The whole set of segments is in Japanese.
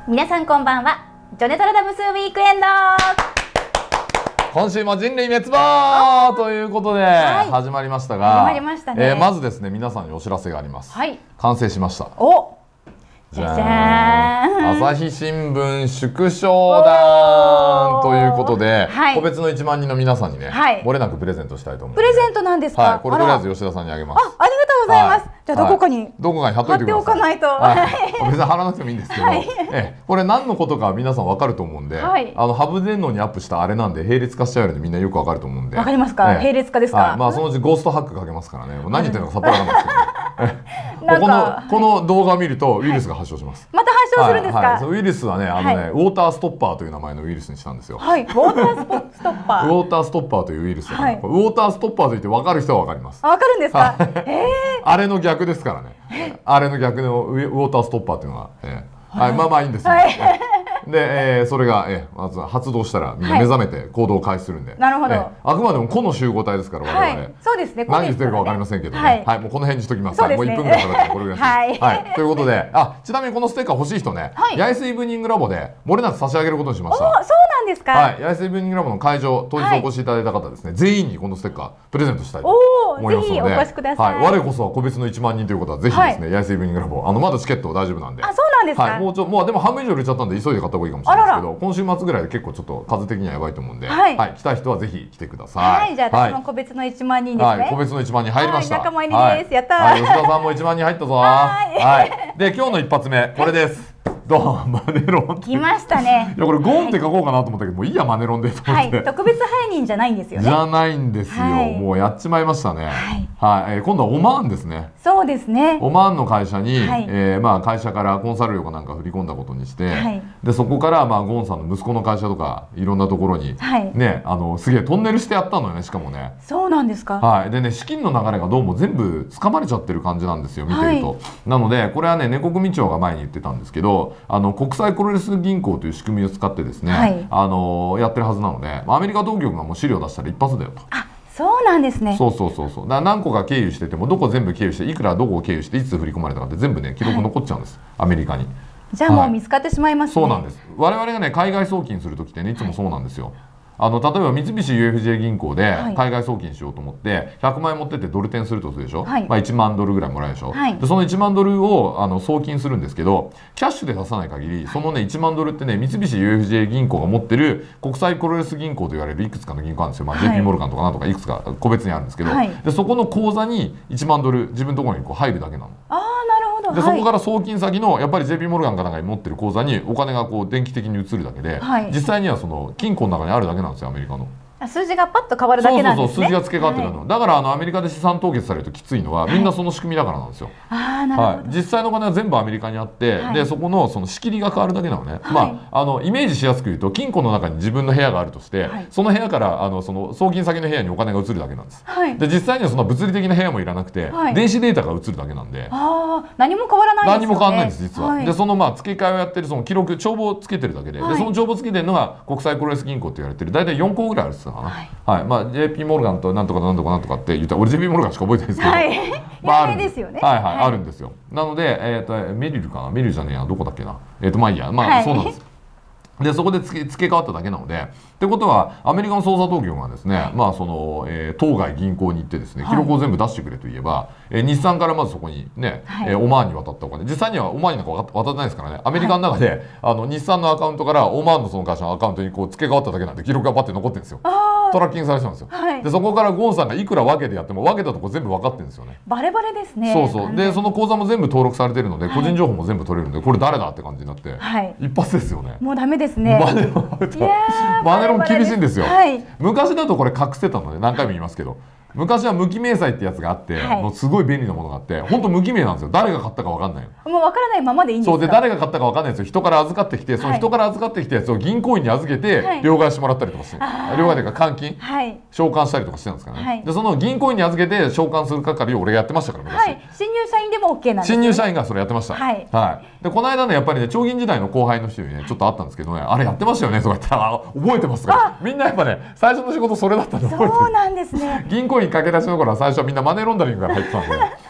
皆さんこんばんは。ジョネトラダムスウィークエンド。 今週も人類滅亡ということで始まりましたが、 始まりましたね。 まずですね、皆さんにお知らせがあります。 はい。 完成しました。 お、じゃじゃーん。 朝日新聞縮小団ということで、 はい、 個別の1万人の皆さんにね、 はい、 漏れなくプレゼントしたいと思うので。 プレゼントなんですか？ はい、これとりあえず吉田さんにあげます。 ありがとうございます。じゃあどこかに貼っといてください。貼っておかないと。 別に貼らなくてもいいんですけど、これ何のことか皆さん分かると思うんで、ハブ電脳にアップしたあれなんで並列化しちゃうのでみんなよく分かると思うんで。 わかりますか？並列化ですか？ まあそのうちゴーストハックかけますからね。何言ってるのかさっぱりわかんないですけど。この動画を見るとウイルスが発症します。 また発症するんですか？ ウイルスはね、ウォーターストッパーという名前のウイルスにしたんですよ。 はい、ウォーターストッパー。 ウォーターストッパーというウイルス。ウォーターストッパーと言って分かる人は分かります。 分かるんですか？ あれの逆ですからね。あれの逆のウォーターストッパーっていうのが、まあまあいいんですよ。で、それがまず発動したらみんな目覚めて行動を開始するんで。 なるほど。 あくまでも個の集合体ですから我々。 そうですね。 何言ってるか分かりませんけどね。はい、もうこの辺にしときます。もう1分ぐらいかかってこれぐらいです。はい。ということで、ちなみにこのステッカー欲しい人ね、八重洲イブニングラボで漏れなく差し上げることにしました。 そうなんですか？ はい、八重洲イブニングラボの会場当日お越しいただいた方ですね、全員にこのステッカープレゼントしたいと思いますので、 ぜひお越しください。 我こそは個別の1万人ということはぜひですね、八重洲イブニングラボまだチケット大丈夫なんで。 そうなんですか？ もうでも半分以上売れちゃったんで急いで買った方がいいかもしれないですけど、今週末ぐらいで結構ちょっと数的にはやばいと思うんで、来た人はぜひ来てください。 はい、じゃあ私も個別の1万人ですね。 個別の1万人入りました。 仲間入りです。やったー。 吉田さんも1万人入ったぞ。はい。で今日の一発目これです。ドンマネロン。 来ましたね。 いやこれゴンって書こうかなと思ったけどもういいやマネロンでと思って。 特別背任じゃないんですよね。 じゃないんですよ。もうやっちまいましたね。はい。今度はオマーンですね。 そうですね。 オマーンの会社に会社からコンサル料かなんか振り込んだことにして、でそこからゴンさんの息子の会社とかいろんなところにねすげえトンネルしてやったのよねしかもね。 そうなんですか。 はい。でね資金の流れがどうも全部掴まれちゃってる感じなんですよ見てると。なのでこれはね根国組長が前に言ってたんですけど国際プロレス銀行という仕組みを使ってですね、やってるはずなのでアメリカ当局がもう資料出したら一発だよと。 そうなんですね。 そうだから何個か経由しててもどこ全部経由していくらどこを経由していつ振り込まれたかって全部ね記録残っちゃうんです、アメリカに。 じゃあもう見つかってしまいますね。 そうなんです。我々がね海外送金する時ってねいつもそうなんですよ。例えば三菱 UFJ 銀行で海外送金しようと思って100万円持ってってドル転するとするでしょ、1万ドルぐらいもらえるでしょ、でその1万ドルを送金するんですけどキャッシュで出さない限りそのね1万ドルってね三菱 UFJ 銀行が持ってる国際プロレス銀行と言われるいくつかの銀行あるんですよ、JP モルガンとかなんとかいくつか個別にあるんですけど、でそこの口座に1万ドル自分のところにこう入るだけなの。でそこから送金先のやっぱり JP モルガンかなんかに持ってる口座にお金がこう電気的に移るだけで、実際にはその金庫の中にあるだけなんですよアメリカの。 数字がパッと変わるだけなんですね。 数字が付け替わってるの。だからアメリカで資産凍結されるときついのはみんなその仕組みだからなんですよ。実際のお金は全部アメリカにあって、でそこの仕切りが変わるだけなのね。イメージしやすく言うと金庫の中に自分の部屋があるとして、その部屋からその送金先の部屋にお金が移るだけなんです。で実際にはその物理的な部屋もいらなくて、電子データが移るだけなんで。 何も変わらないですよね。 何も変わらないんです実は。でその付け替えをやってるその記録帳簿をつけてるだけで、その帳簿つけてるのが国際プロレス銀行って言われてる大体4個ぐらいあるって言ってたかな。JP モルガンとなんとかなんとかなんとかって言ったら俺 JP モルガンしか覚えてないですけど、 有名ですよね。 あるんですよ。なのでメリルかな、メリルじゃねえやどこだっけな、まあいいや、そうなんです。でそこで付け替わっただけなのでってことはアメリカの捜査当局がですね、当該銀行に行ってですね記録を全部出してくれと言えば、日産からまずそこにね、オマーンに渡ったお金、実際にはオマーンになんか渡ってないですからね、アメリカの中で日産のアカウントからオマーンのその会社のアカウントにこう付け替わっただけなんで記録がパッて残ってるんですよ。トラッキングされてたんですよ。でそこからゴンさんがいくら分けてやっても分けたとこ全部分かってるんですよね。 バレバレですね。 でその口座も全部登録されてるので、個人情報も全部取れるのでこれ誰だって感じになって、一発ですよね。 もうダメですね。 マネロン厳しいんですよ。昔だとこれ隠してたので何回も言いますけど、昔は無記名債ってやつがあって、もうすごい便利なものがあって、本当無記名なんですよ。誰が買ったか分かんない。 もう分からないままでいいんですか？ そうで誰が買ったか分かんないんですよ。人から預かってきて、その人から預かってきたやつを銀行員に預けて両替してもらったりとかして、両替というか換金、償還したりとかしてたんですからね。でその銀行員に預けて償還する係を俺がやってましたから昔。 新入社員でも OK なんです。 新入社員がそれやってました。でこの間ねやっぱりね長銀時代の後輩の人にねちょっと会ったんですけどね、あれやってましたよねとか言ったら覚えてますか？みんなやっぱね最初の仕事それだったんで覚えてる。 そうなんですね。 銀行員駆け出しの頃は最初はみんなマネーロンダリングから入ってたんで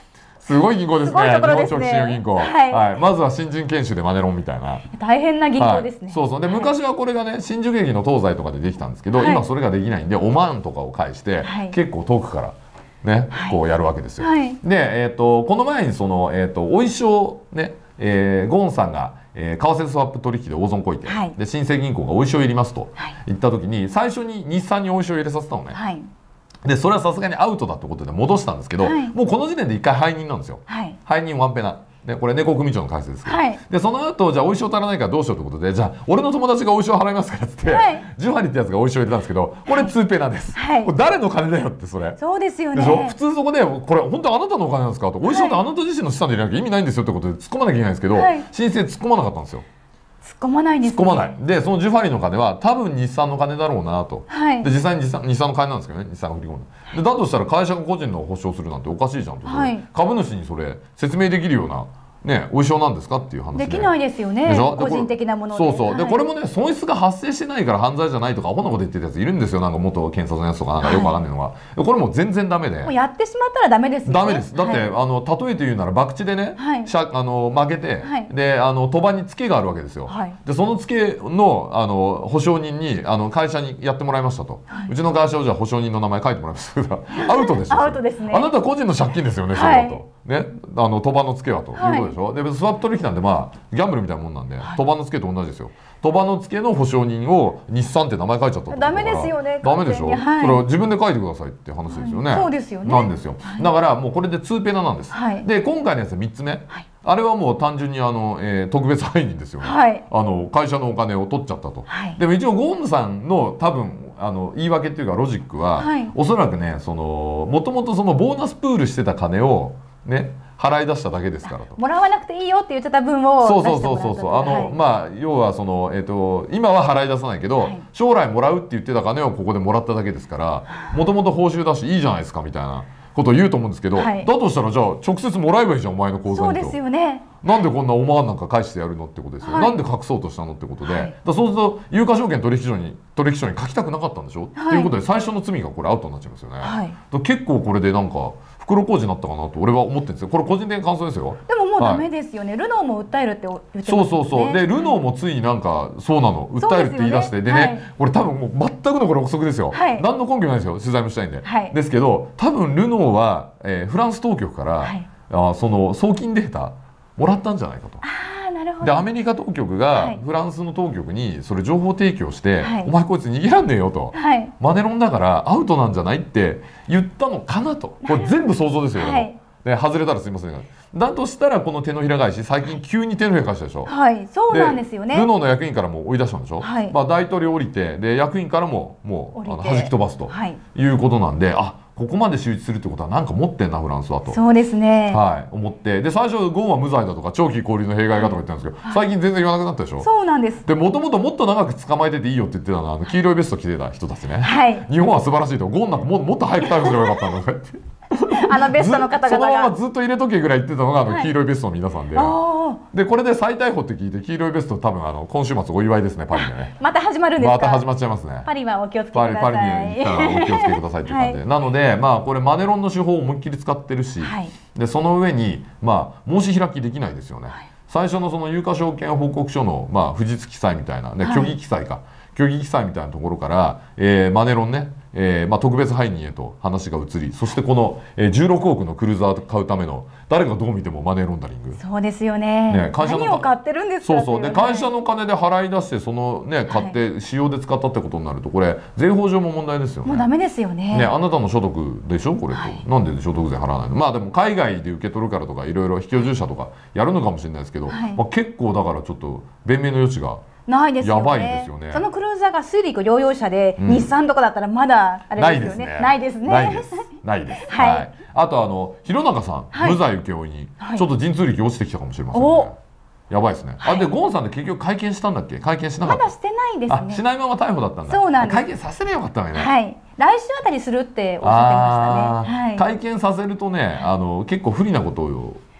すごい銀行ですね。日本長期信用銀行。 はい。 まずは新人研修でマネロンみたいな。 大変な銀行ですね。 そうそう。で昔はこれがね新宿駅の東西とかでできたんですけど、今それができないんでオマーンとかを介して結構遠くからねこうやるわけですよ。でこの前にそのお衣装ねゴーンさんが為替スワップ取引で大損こいて、で新生銀行がお衣装入りますと言った時に最初に日産にお衣装入れさせたのね。でそれはさすがにアウトだってことで戻したんですけど、もうこの時点で一回背任なんですよ。背任ワンペナ。でこれ猫組長の解説ですけど、でその後じゃあお衣装足らないからどうしようということでじゃあ俺の友達がお衣装払いますからっつって、ジュハリってやつがお衣装入れたんですけどこれ2ペナです、これ誰の金だよってそれそうですよね。 普通そこでこれ本当あなたのお金なんですかと、お衣装ってあなた自身の資産で入れなきゃ意味ないんですよってことで突っ込まなきゃいけないんですけど、申請突っ込まなかったんですよ。 突っ込まないんですね。 突っ込まない。でそのジュファリの金は多分日産の金だろうなと、で実際に日産の金なんですけどね、日産が振り込んで、だとしたら会社が個人の保証するなんておかしいじゃんと、株主にそれ説明できるようなね、お衣装なんですかっていう話できないですよね。個人的なもので。 そうそう。でこれもね損失が発生してないから犯罪じゃないとかアホなこと言ってるやついるんですよ。なんか元検察のやつとかなんかよくわかんないのが、これも全然ダメで。 もうやってしまったらダメですよね。 ダメです。だって例えて言うなら博打でね負けてで賭場にツケがあるわけですよ。でそのツケの保証人に会社にやってもらいましたと。うちの会社をじゃあ保証人の名前書いてもらいます。アウトでしょ。 アウトですね。 あなた個人の借金ですよね。それだとね賭場のツケはということでしょ。でスワップ取引なんでまあギャンブルみたいなもんなんで賭場のツケと同じですよ。賭場のツケの保証人を日産って名前書いちゃったってことだからダメですよね。 ダメでしょ。それは自分で書いてくださいって話ですよね。 そうですよね。 なんですよ。だからもうこれで2ペナなんです。で今回のやつ3つ目、あれはもう単純に特別背任ですよね。会社のお金を取っちゃったと。でも一応ゴーンさんの多分言い訳っていうかロジックは、おそらくねもともとそのボーナスプールしてた金をね払い出しただけですからと。 もらわなくていいよって言ってた分をそうまあ要はその今は払い出さないけど、将来もらうって言ってた金をここでもらっただけですから、もともと報酬だしいいじゃないですかみたいなことを言うと思うんですけど、だとしたらじゃあ直接もらえばいいじゃんお前の口座にと。 そうですよね。 なんでこんなオマーンなんか返してやるのってことですよ。なんで隠そうとしたのってことで、そうすると有価証券取引所に書きたくなかったんでしょ、っていうことで最初の罪がこれアウトになっちゃいますよね。結構これでなんか袋小路になったかなと俺は思ってるんですよ。これ個人的な感想ですよ。 でももうダメですよね。ルノーも訴えるって言ってますよね。 そうでルノーもついになんかそうなの訴えるって言い出してでね、これ多分もう全くのこれ憶測ですよ。何の根拠もないですよ。取材もしたいんで。ですけど多分ルノーはフランス当局からその送金データもらったんじゃないかと。でアメリカ当局がフランスの当局にそれ情報提供して「お前こいつ逃げらんねえよ」と「マネロンだからアウトなんじゃない?」って言ったのかなと。これ全部想像ですよ。で外れたらすいませんが。だとしたらこの手のひら返し最近急に手のひら返したでしょ。 そうなんですよね。 ルノーの役員からも追い出したんでしょ。まあ大統領降りてで役員からももう弾き飛ばすということなんで、ここまで仕打ちするってことはなんか持ってんなフランスはと。 そうですね。 思ってで最初ゴーンは無罪だとか長期勾留の弊害がとか言ったんですけど、最近全然言わなくなったでしょ。 そうなんです。 でもともと長く捕まえてていいよって言ってたのは黄色いベスト着てた人たちね。日本は素晴らしいと。ゴーンなんかもっと早く逮捕すればよかったんだとか言って。 ベストの方々がそのままずっと入れとけぐらい言ってたのが黄色いベストの皆さんで、でこれで再逮捕って聞いて黄色いベスト多分今週末お祝いですねパリでね。 また始まるんですか。 また始まっちゃいますね。 パリはお気をつけください。 パリに行ったらお気をつけくださいっていう感じで、なのでまあこれマネロンの手法を思いっきり使ってるし、でその上にまあ申し開きできないですよね。最初のその有価証券報告書のまあ不実記載みたいなね、虚偽記載みたいなところから、マネロンね、特別背任へと話が移り、そしてこの、16億のクルーザー買うための誰がどう見てもマネーロンダリング。 そうですよね。何を買ってるんですか。 で会社の金で払い出してそのね買って使用で使ったってことになるとこれ税法上も問題ですよね。 もうダメですよね。 あなたの所得でしょこれと、なんで所得税払わないの。まあでも海外で受け取るからとかいろいろ非居住者とかやるのかもしれないですけど、結構だからちょっと弁明の余地がないですよね。 やばいですよね。 そのクルーザーが水陸両用車で、日産とかだったらまだあれですよね。ないですね。 ないです。あと弘中さん、無罪請負にちょっと神通力落ちてきたかもしれませんね。やばいですね。でゴーンさんで結局会見したんだっけ。会見しなかった。 まだしてないですね。 しないまま逮捕だったんだ。 そうなんです。 会見させればよかったわね。 来週あたりするっておっしゃってましたね。 会見させるとね結構不利なことを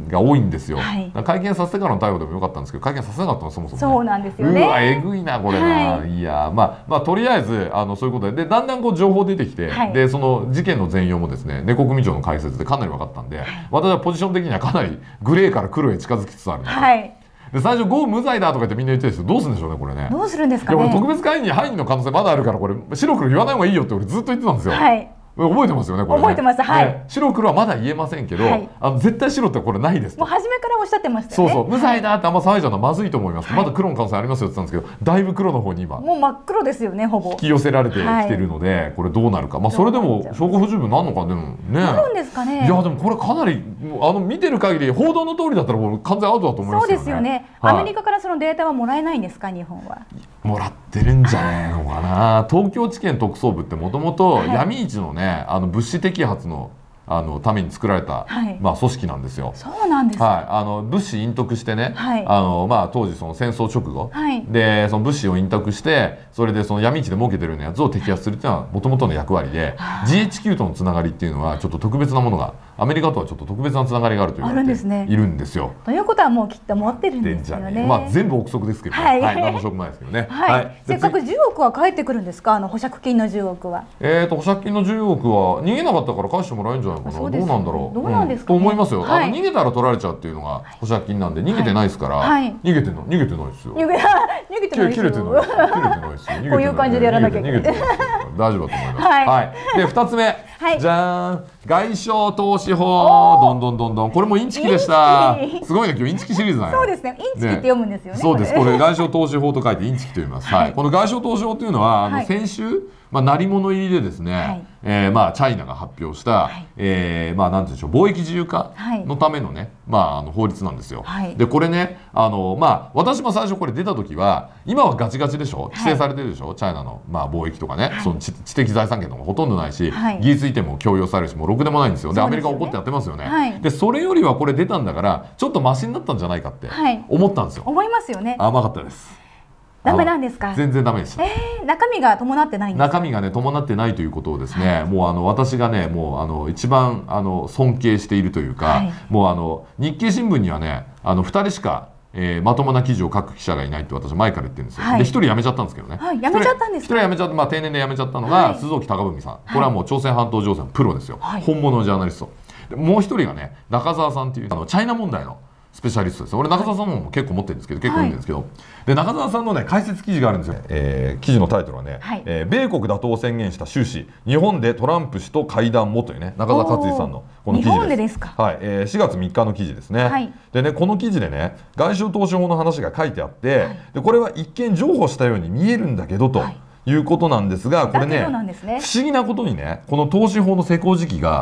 が多いんですよ。 はい、 会見させてからの逮捕でもよかったんですけど、会見させなかったのはそもそも、ね、 そうなんですよね。 うわえぐいなこれな、はい、いやまあとりあえずそういうことでだんだんこう情報出てきて、はい、でその事件の全容もですね、猫組長の解説でかなり分かったんで、はい、私はポジション的にはかなりグレーから黒へ近づきつつあるなと。はい、で最初ゴー無罪だとか言ってみんな言ってるんですけど、どうするんでしょうねこれね。 どうするんですかね。 いや俺特別会員に犯人の可能性まだあるから、これ白黒言わない方がいいよって俺ずっと言ってたんですよ。はい、覚えてますよねこれね。 覚えてます。はい。 白黒はまだ言えませんけど、はい、絶対白ってこれないですと。 もう初めからおっしゃってましたよね。 そうそう、無罪だってあんま騒いじゃうのはまずいと思います。はい、まだ黒の可能性ありますよって言ったんですけど、だいぶ黒の方に今もう真っ黒ですよね、ほぼ引き寄せられてきてるので、はい、これどうなるか。まあそれでも証拠不十分なんのかでもね。 なるんですかね。 いやでもこれかなり見てる限り報道の通りだったらもう完全アウトだと思いますよね。 そうですよね。はい、アメリカからそのデータはもらえないんですか、日本は。 もらってるんじゃないのかな。東京地検特捜部ってもともと闇市のね、物資摘発のために作られた、はい、まあ組織なんですよ。 そうなんですか。 はい、物資隠匿してね、はい、まあ当時その戦争直後、はい、でその物資を隠匿して、それでその闇市で儲けてるようなやつを摘発するっていうのはもともとの役割で、GHQ とのつながりっていうのはちょっと特別なものが、アメリカとはちょっと特別なつながりがあると言われているんですよ。 ということはもうきっと持ってるんですよね。 まあ全部憶測ですけど、ね、はい、何の証拠もないですけどね。 はい。せっかく10億は返ってくるんですか、保釈金の10億は。 保釈金の10億は逃げなかったから返してもらえるんじゃないかな。どうなんだろう。 どうなんですか、 と思いますよ。逃げたら取られちゃうっていうのが保釈金なんで、逃げてないですから。逃げてないですよ。 逃げてないですよ。 切れてないですよ。 こういう感じでやらなきゃいけない。 大丈夫だと思います。はい。で2つ目、じゃーん、外商投資法、どんどんこれもインチキでした。すごいね、今日インチキシリーズなんや。 そうですね。インチキって読むんですよね。 そうです。これ外商投資法と書いてインチキと言います。はい。この外商投資法というのは先週鳴り物入りでですね、まあチャイナが発表した、まあなんていうんでしょう、貿易自由化のためのね、まあ法律なんですよ。でこれね、まあ私も最初これ出た時は、今はガチガチでしょ、規制されてるでしょ、チャイナのまあ貿易とかね、その知的財産権とかほとんどないし、技術移転も強要されるし、もうろくでもないんですよ。でアメリカ怒ってやってますよね。でそれよりはこれ出たんだからちょっとマシになったんじゃないかって思ったんですよ。 思いますよね。 甘かったです。 ダメなんですか。 全然ダメでした。 中身が伴ってないんですか。 中身がね伴ってないということをですね、もう私がねもう一番尊敬しているというか、もう日経新聞にはね2人しかまともな記事を書く記者がいないって私前から言ってるんですよ。で1人辞めちゃったんですけどね。 辞めちゃったんですか。1 人辞めちゃった、まあ定年で辞めちゃったのが鈴木貴文さん。これはもう朝鮮半島情勢のプロですよ。本物のジャーナリスト。もう1人がね中澤さんっていうチャイナ問題のスペシャリストです。俺中澤さんのも結構持ってるんですけど、結構いいんですけど、で中澤さんのね解説記事があるんですよ。記事のタイトルはね、米国打倒を宣言した習氏、日本でトランプ氏と会談もというね、中澤克也さんのこの記事です。はい、4月3日の記事ですね。でね、この記事でね外商投資法の話が書いてあって、でこれは一見譲歩したように見えるんだけどということなんですが、これね不思議なことにね、この投資法の施行時期が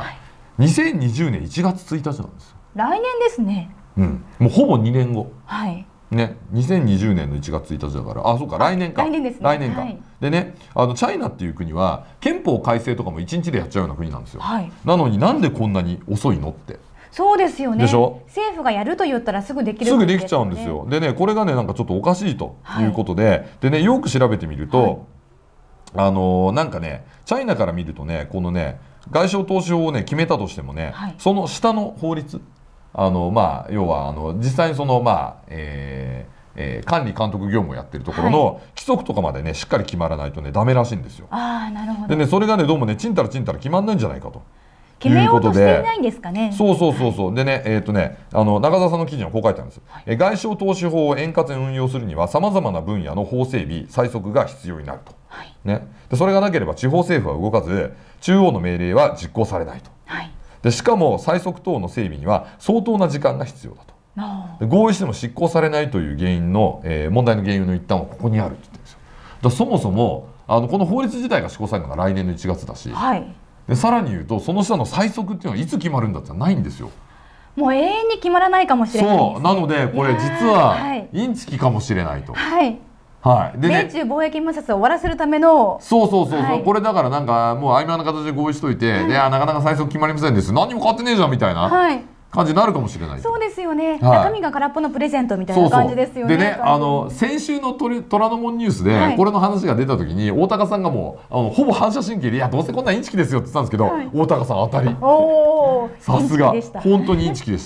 2020年1月1日なんですよ。 来年ですね。 もうほぼ2年後。 はいね、2020年の1月1日だから、あ、そうか、来年か。 来年ですね。 来年か。でね、チャイナっていう国は憲法改正とかも1日でやっちゃうような国なんですよ。なのになんでこんなに遅いのって。 そうですよね。 でしょ。 政府がやると言ったらすぐできる。 すぐできちゃうんですよ。でね、これがね、なんかちょっとおかしいということで、でね、よく調べてみると、なんかね、チャイナから見るとね、このね、外商投資法をね決めたとしてもね、その下の法律。まあ、要は実際にその、まあ管理監督業務をやってるところの規則とかまでねしっかり決まらないとねダメらしいんですよ。 なるほど。 でねそれがねどうもねちんたら決まんないんじゃないかと。 決めようとしていないんですかね。 そうでね中澤さんの記事にはこう書いてあるんです。外商投資法を円滑に運用するにはさまざまな分野の法整備催促が必要になると。ね、でそれがなければ地方政府は動かず中央の命令は実行されないと。でしかも催促等の整備には相当な時間が必要だと。で合意しても執行されないという原因の、問題の原因の一端はここにあるって言ってるんですよ。だそもそもこの法律自体が施行されるのが来年の1月だし、でさらに言うとその下の催促っていうのは、いつ決まるんだってないんですよ。 もう永遠に決まらないかもしれないですね。 そうなのでこれ実はインチキかもしれないと。でね、 米中貿易摩擦を終わらせるためのこれだからなんかもう曖昧な形で合意しといて、なかなか催促決まりませんです、何にも変わってねえじゃんみたいな感じになるかもしれない。 そうですよね、中身が空っぽのプレゼントみたいな感じですよね。 でね、先週の虎ノ門ニュースでこれの話が出た時に大高さんがもうほぼ反射神経で、いやどうせこんなインチキですよって言ってたんですけど、大高さん当たり。さすが本当にインチキでした。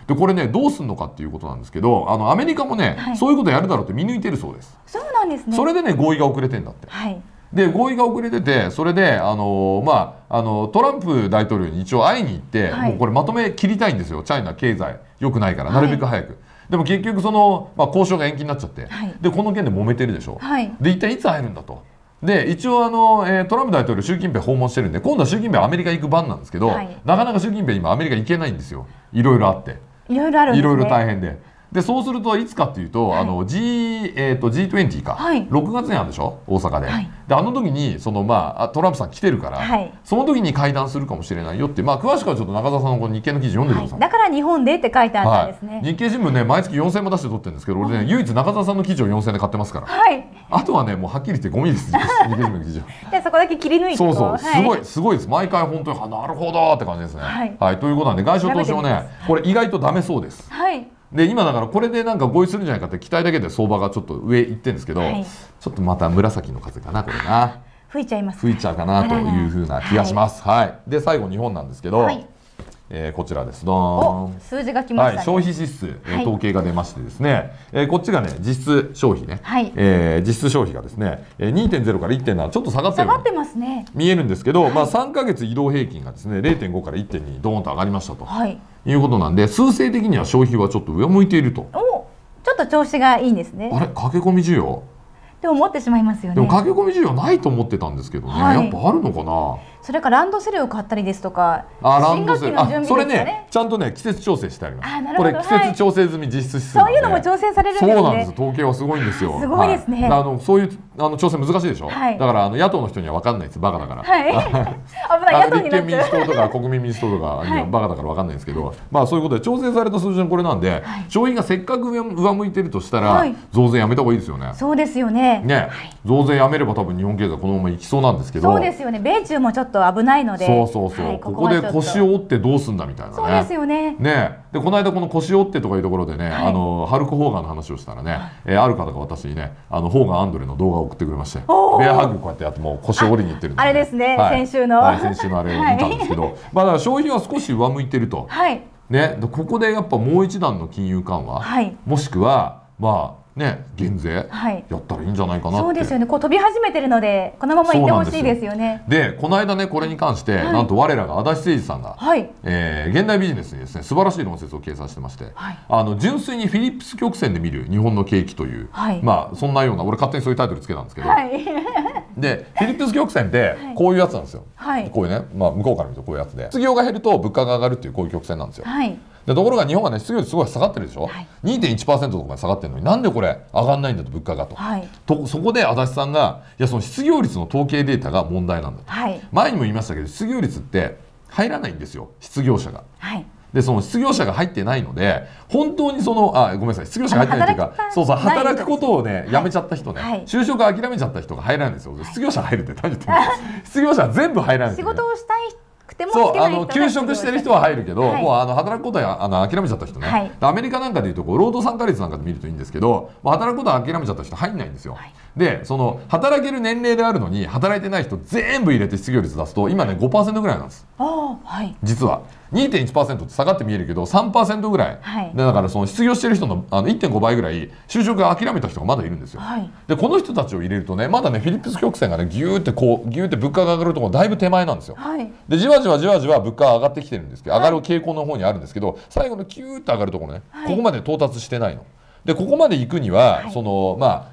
でこれねどうすんのかっていうことなんですけど、アメリカもね、そういうことやるだろうって見抜いてるそうです。 そうなんですね。 それでね合意が遅れてんだって。で合意が遅れてて、それでトランプ大統領に一応会いに行って、もうこれまとめ切りたいんですよ。チャイナ経済良くないからなるべく早く。でも結局その、交渉が延期になっちゃって、でこの件で揉めてるでしょ。で一体いつ会えるんだと。で一応トランプ大統領習近平訪問してるんで、今度は習近平アメリカ行く番なんですけど、なかなか習近平今アメリカ行けないんですよ。いろいろあって、いろいろ大変で。でそうするといつかっていうと、G20 か、6月にあるでしょ大阪で。であの時にそのトランプさん来てるから、その時に会談するかもしれないよって、詳しくはちょっと中澤さんのこの日経の記事読んでください。 だから日本でって書いてあったんですね。 日経新聞ね毎月4000円も出して撮ってるんですけど、俺ね唯一中澤さんの記事を4000円で買ってますから。あとはねもうはっきり言ってゴミです。日経新聞の記事は。 でそこだけ切り抜いて。 そうすごいです。毎回本当になるほどって感じですね。ということなんで外相投資もねこれ意外とダメそうです。で今だからこれでなんか合意するんじゃないかって期待だけで相場がちょっと上行ってるんですけど、ちょっとまた紫の風かなこれな。 吹いちゃいます。 吹いちゃうかなというふうな気がします。で最後日本なんですけど、こちらです。どーん。 数字が来ましたね。 消費指数、統計が出ましてですね、こっちがね実質消費ね、実質消費がですね 2.0 から 1.7 ちょっと下がってる。 下がってますね。 見えるんですけど、3ヶ月移動平均がですね 0.5 から 1.2 にドーンと上がりましたと、いうことなんで、数勢的には消費はちょっと上向いていると。 ちょっと調子がいいんですね。 あれ駆け込み需要って思ってしまいますよね。 でも駆け込み需要ないと思ってたんですけどね、やっぱあるのかな。 それからランドセルを買ったりですとか、 ランドセル、それねちゃんとね季節調整してあります。これ季節調整済み実質指数そういうのも調整されるんですね。 そうなんです。統計はすごいんですよ。 すごいですね。 そういう調整難しいでしょ。だから野党の人には分かんないです。バカだから。立憲民主党とか国民民主党とかバカだから分かんないんですけど、そういうことで調整された数字のこれなんで、消費がせっかく上向いてるとしたら増税やめた方がいいですよね。 そうですよね。 増税やめれば多分日本経済このままいきそうなんですけど。 そうですよね。米中もちょっと危ないので。 ここで腰を折ってどうすんだみたいなね。 そうですよね。 でこの間この腰を折ってとかいうところでね、ハルク・ホーガンの話をしたらね、ある方が私にねホーガン・アンドレの動画を送ってくれまして、ベアハグこうやってやってもう腰を折りにいってるんで、 あれですね、先週のあれを見たんですけど、だから消費は少し上向いてると。ここでやっぱもう一段の金融緩和、もしくは減税やったらいいんじゃないかなって。 そうですよね。こう飛び始めてるのでこのままいってほしいですよね。 でこの間ねこれに関して、なんと我らが足立誠二さんが、現代ビジネスにですね素晴らしい論説を掲載してまして、純粋にフィリップス曲線で見る日本の景気という、そんなような、俺勝手にそういうタイトルつけたんですけど、でフィリップス曲線ってこういうやつなんですよ。こういうね、向こうから見るとこういうやつで、失業が減ると物価が上がるっていうこういう曲線なんですよ。ところが日本はね失業率すごい下がってるでしょ。2.1% とかで下がってるのに、なんでこれ上がんないんだと物価がと。そこで足立さんがその失業率の統計データが問題なんだと。前にも言いましたけど失業率って入らないんですよ、失業者が。でその失業者が入ってないので、本当にそのごめんなさい、失業者が入ってないというか、働くことをねやめちゃった人ね、就職諦めちゃった人が入らないんですよ。失業者入るって何言ってるんですか。失業者は全部入らないんですよ。 仕事をしたい休職してる人は入るけど、もう働くことは諦めちゃった人ね、アメリカなんかでいうと労働参加率なんかで見るといいんですけど、働くことは諦めちゃった人入んないんですよ。でその働ける年齢であるのに働いてない人全部入れて失業率出すと今ね 5% ぐらいなんです。実は 2.1% って下がって見えるけど 3% ぐらい、だからその失業してる人の1.5 倍ぐらい就職が諦めた人がまだいるんですよ。でこの人たちを入れるとね、まだねフィリップス曲線がねギューって物価が上がるところだいぶ手前なんですよ。でじわじわ物価が上がってきてるんですけど、上がる傾向の方にあるんですけど、最後のキューって上がるところね、ここまで到達してないので、ここまで行くにはその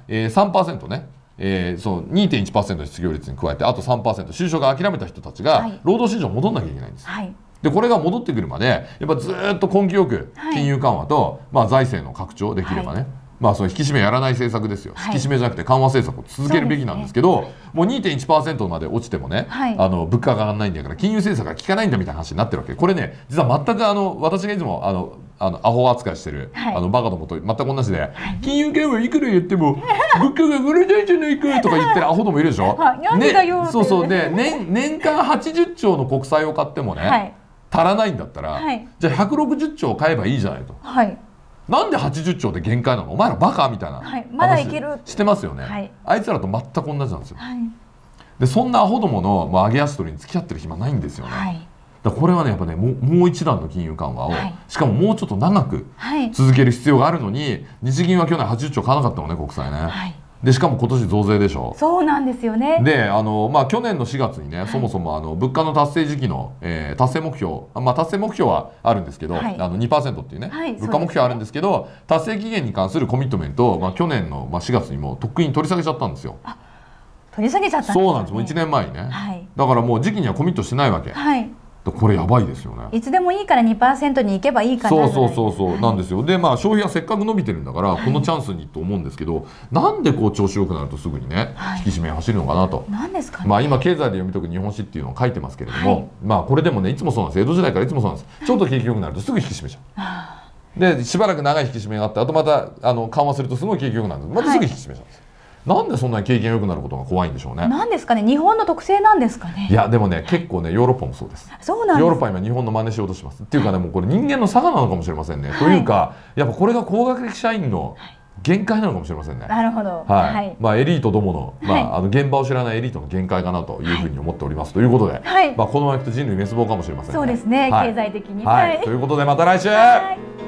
3% ね、その 2.1% の失業率に加えてあと 3% 就職が諦めた人たちが労働市場に戻んなきゃいけないんです。でこれが戻ってくるまでやっぱずっと根気よく金融緩和と、財政の拡張できればね、その引き締めやらない政策ですよ。引き締めじゃなくて緩和政策を続けるべきなんですけど、もう 2.1% まで落ちてもね、物価が上がらないんだから金融政策が効かないんだみたいな話になってるわけ。これね実は全く私がいつもアホ扱いしてるバカどもと全く同じで、金融緩和いくら言っても物価が上がらないじゃないかとか言ってるアホどもいるでしょ。で年間80兆の国債を買ってもね足らないんだったら、じゃあ160兆買えばいいじゃないと。なんで80兆で限界なの、お前らバカみたいな話してますよね。あいつらと全く同じなんですよ。でそんなアホどもの上げ足取りに付き合ってる暇ないんですよね。 これはねやっぱねもう一段の金融緩和を、しかももうちょっと長く続ける必要があるのに、日銀は去年80兆買わなかったのね、国債ね。でしかも今年増税でしょ。 そうなんですよね。 で去年の4月にね、そもそも物価の達成時期の、達成目標、達成目標はあるんですけど、2% っていうね、物価目標あるんですけど、達成期限に関するコミットメントを、去年の4月にもとっくに取り下げちゃったんですよ。 取り下げちゃったんですね。 そうなんです。もう1年前にね。だからもう時期にはコミットしてないわけ。これやばいですよね。 いつでもいいから 2% に行けばいいかな。 そうなんですよ。で消費がせっかく伸びてるんだから、このチャンスにと思うんですけど、なんでこう調子よくなるとすぐにね、引き締め走るのかなと。 なんですかね。 今経済で読み解く日本史っていうのを書いてますけれども、これでもねいつもそうなんです。江戸時代からいつもそうなんです。ちょっと景気よくなるとすぐ引き締めちゃう。でしばらく長い引き締めがあって、あとまた緩和するとすごい景気よくなるんです。またすぐ引き締めちゃうんです。なんでそんなに景気が良くなることが怖いんでしょうね。 なんですかね、日本の特性なんですかね。 いやでもね、結構ねヨーロッパもそうです。 そうなんです。 ヨーロッパ今日本の真似しようとします。っていうかね、もうこれ人間の差がなのかもしれませんね。というかやっぱこれが高学歴社員の限界なのかもしれませんね。 なるほど。 エリートどもの現場を知らないエリートの限界かなというふうに思っております。ということで、このままいくと人類滅亡かもしれませんね。 そうですね、経済的に。 ということでまた来週。